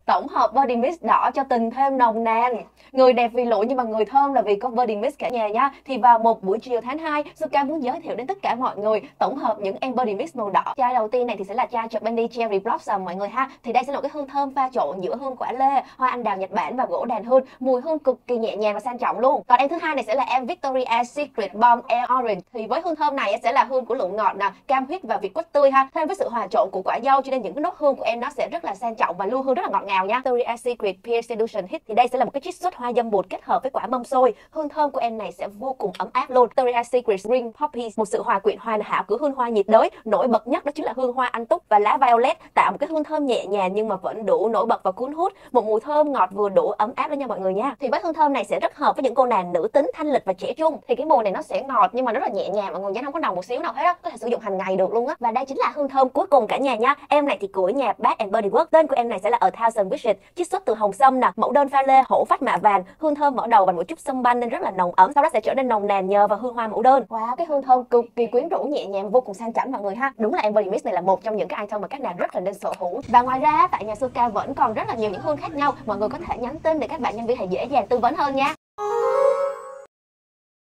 Tổng hợp body mist đỏ cho tình thêm nồng nàn. Người đẹp vì lụa nhưng mà người thơm là vì có body mist cả nhà nha. Thì vào một buổi chiều tháng 2, Suka muốn giới thiệu đến tất cả mọi người tổng hợp những em body mist màu đỏ. Chai đầu tiên này thì sẽ là chai Bendy Cherry Blossom mọi người ha. Thì đây sẽ là một cái hương thơm pha trộn giữa hương quả lê, hoa anh đào Nhật Bản và gỗ đàn hương. Mùi hương cực kỳ nhẹ nhàng và sang trọng luôn. Còn em thứ hai này sẽ là em Victoria's Secret Bomb Air Orange. Thì với hương thơm này sẽ là hương của lựu ngọt nè, cam huyết và việt quất tươi ha. Thêm với sự hòa trộn của quả dâu cho nên những cái nốt hương của em nó sẽ rất là sang trọng và lưu hương rất là ngọt ngào nha. Victoria's Secret Pear Seduction Hit thì đây sẽ là một cái chiết xuất hoa dâm bụt kết hợp với quả mâm xôi. Hương thơm của em này sẽ vô cùng ấm áp luôn. Victoria's Secret Spring Poppies, một sự hòa quyện hoàn hảo của hương hoa nhiệt đới. Nổi bật nhất đó chính là hương hoa anh túc và lá violet, tạo một cái hương thơm nhẹ nhàng nhưng mà vẫn đủ nổi bật và cuốn hút. Một mùi thơm ngọt vừa đủ ấm áp đó nha mọi người nha. Thì với hương thơm này sẽ rất hợp với những cô nàng nữ tính, thanh lịch và trẻ trung. Thì cái mùi này nó sẽ ngọt nhưng mà rất là nhẹ nhàng mọi người nha, không có nồng một xíu nào hết á, có thể sử dụng hàng ngày được luôn á. Và đây chính là hương thơm cuối cùng cả nhà nha. Em này thì của nhà Bath and Body Works. Tên của em này sẽ là A Thousand Wishes, chiết xuất từ hồng sâm nè, mẫu đơn pha lê, hổ phách mạ vàng. Hương thơm mở đầu bằng một chút sâm banh nên rất là nồng ấm, sau đó sẽ trở nên nồng nàn nhờ vào hương hoa mẫu đơn. Wow, cái hương thơm cực kỳ quyến rũ, nhẹ nhàng, vô cùng sang chảnh mọi người ha. Đúng là em body mist này là một trong những cái item mà các nàng rất là nên sở hữu. Và ngoài ra tại nhà Suka vẫn còn rất là nhiều những hương khác nhau, mọi người có thể nhắn tin để các bạn nhân viên hãy dễ dàng tư vấn hơn nha.